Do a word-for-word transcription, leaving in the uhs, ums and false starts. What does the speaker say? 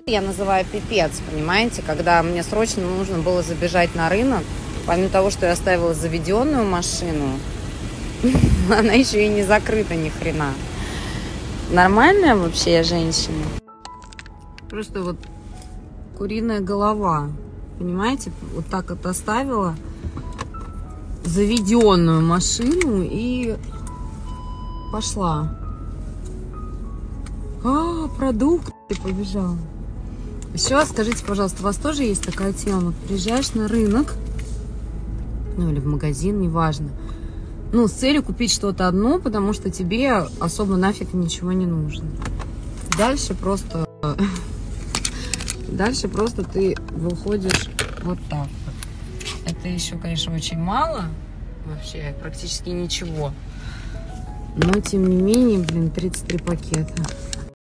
Я называю пипец, понимаете, когда мне срочно нужно было забежать на рынок, помимо того, что я оставила заведенную машину, она еще и не закрыта ни хрена. Нормальная вообще я женщина. Просто вот куриная голова, понимаете, вот так вот оставила заведенную машину и пошла. А, продукты, побежал. Еще скажите, пожалуйста, у вас тоже есть такая тема? Приезжаешь на рынок, ну или в магазин, неважно, ну, с целью купить что-то одно, потому что тебе особо нафиг ничего не нужно. Дальше просто... Дальше просто ты выходишь вот так вот. Это еще, конечно, очень мало. Вообще практически ничего. Но, тем не менее, блин, тридцать три пакета.